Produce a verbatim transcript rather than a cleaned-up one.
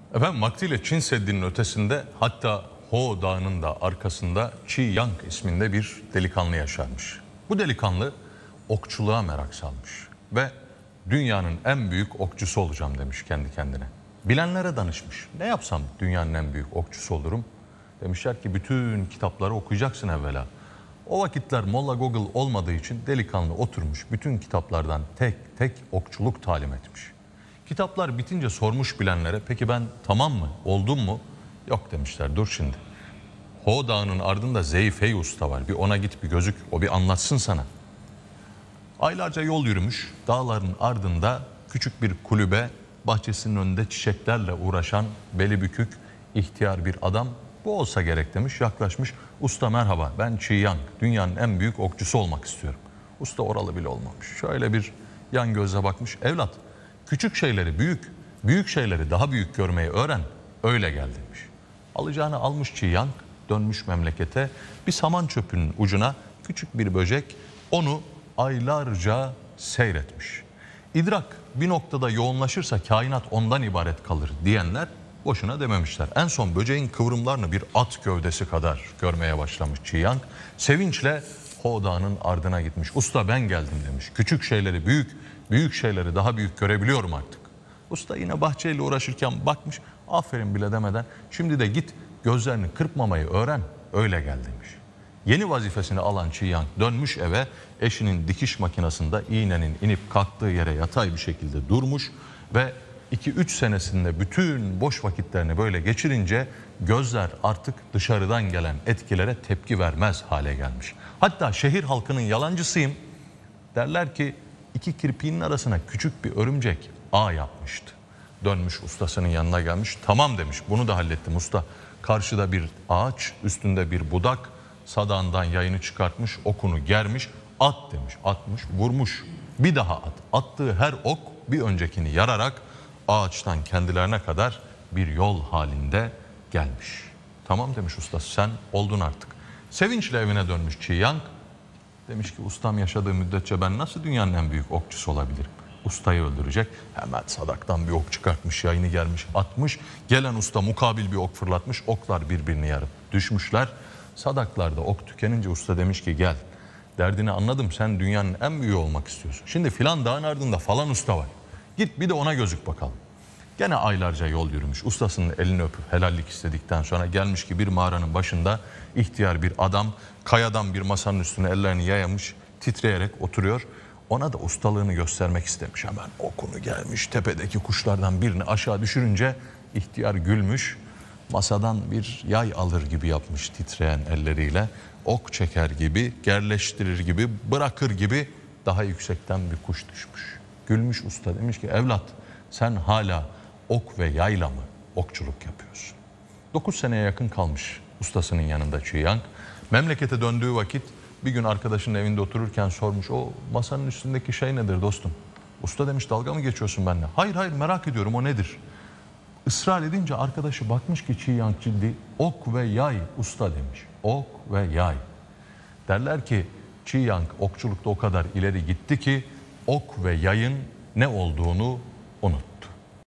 Efendim vaktiyle Çin Seddi'nin ötesinde, hatta Ho Dağı'nın da arkasında Qi Yang isminde bir delikanlı yaşarmış. Bu delikanlı okçuluğa merak salmış ve dünyanın en büyük okçusu olacağım demiş kendi kendine. Bilenlere danışmış. Ne yapsam dünyanın en büyük okçusu olurum? Demişler ki bütün kitapları okuyacaksın evvela. O vakitler Molla Google olmadığı için delikanlı oturmuş bütün kitaplardan tek tek okçuluk talim etmiş. Kitaplar bitince sormuş bilenlere, peki ben tamam mı, oldum mu? Yok demişler, dur şimdi. Ho Dağı'nın ardında Zeyfei Usta var, bir ona git, bir gözük, o bir anlatsın sana. Aylarca yol yürümüş, dağların ardında küçük bir kulübe, bahçesinin önünde çiçeklerle uğraşan beli bükük ihtiyar bir adam, bu olsa gerek demiş, yaklaşmış. Usta merhaba, ben Qi Yang, dünyanın en büyük okçusu olmak istiyorum. Usta oralı bile olmamış, şöyle bir yan gözle bakmış, evlat küçük şeyleri büyük, büyük şeyleri daha büyük görmeyi öğren, öyle gel demiş. Alacağını almış Qi Yang, dönmüş memlekete, bir saman çöpünün ucuna küçük bir böcek, onu aylarca seyretmiş. İdrak bir noktada yoğunlaşırsa kainat ondan ibaret kalır diyenler boşuna dememişler. En son böceğin kıvrımlarını bir at gövdesi kadar görmeye başlamış Qi Yang. Sevinçle Ho Dağı'nın ardına gitmiş. Usta ben geldim demiş. Küçük şeyleri büyük, büyük şeyleri daha büyük görebiliyorum artık. Usta yine bahçeyle uğraşırken bakmış, aferin bile demeden, şimdi de git gözlerini kırpmamayı öğren, öyle gel demiş. Yeni vazifesini alan Qi Yang dönmüş eve, eşinin dikiş makinesinde iğnenin inip kalktığı yere yatay bir şekilde durmuş ve iki üç senesinde bütün boş vakitlerini böyle geçirince gözler artık dışarıdan gelen etkilere tepki vermez hale gelmiş. Hatta şehir halkının yalancısıyım derler ki iki kirpiğinin arasına küçük bir örümcek ağ yapmıştı. Dönmüş ustasının yanına gelmiş, tamam demiş, bunu da hallettim usta. Karşıda bir ağaç, üstünde bir budak, sadağından yayını çıkartmış, okunu germiş, at demiş, atmış, vurmuş. Bir daha at. Attığı her ok bir öncekini yararak ağaçtan kendilerine kadar bir yol halinde gelmiş. Tamam demiş usta, sen oldun artık. Sevinçle evine dönmüş Qi Yang. Demiş ki ustam yaşadığı müddetçe ben nasıl dünyanın en büyük okçusu olabilirim? Ustayı öldürecek. Hemen sadaktan bir ok çıkartmış, yayını gelmiş, atmış. Gelen usta mukabil bir ok fırlatmış. Oklar birbirini yarıp düşmüşler. Sadaklarda ok tükenince usta demiş ki gel. Derdini anladım, sen dünyanın en büyüğü olmak istiyorsun. Şimdi filan dağın ardında falan usta var. Git bir de ona gözük bakalım. Gene aylarca yol yürümüş. Ustasının elini öpüp helallik istedikten sonra gelmiş ki bir mağaranın başında ihtiyar bir adam kayadan bir masanın üstüne ellerini yayamış, titreyerek oturuyor. Ona da ustalığını göstermek istemiş. Hemen okunu gelmiş, tepedeki kuşlardan birini aşağı düşürünce ihtiyar gülmüş. Masadan bir yay alır gibi yapmış titreyen elleriyle. Ok çeker gibi, gerleştirir gibi, bırakır gibi daha yüksekten bir kuş düşmüş. Gülmüş usta, demiş ki evlat sen hala ok ve yayla mı okçuluk yapıyorsun? dokuz seneye yakın kalmış ustasının yanında Qi Yang. Memlekete döndüğü vakit bir gün arkadaşının evinde otururken sormuş, o masanın üstündeki şey nedir dostum? Usta demiş, dalga mı geçiyorsun benimle? Hayır hayır, merak ediyorum, o nedir? Israr edince arkadaşı bakmış ki Qi Yang ciddi, ok ve yay usta demiş. Ok ve yay. Derler ki Qi Yang okçulukta o kadar ileri gitti ki ok ve yayın ne olduğunu unuttu.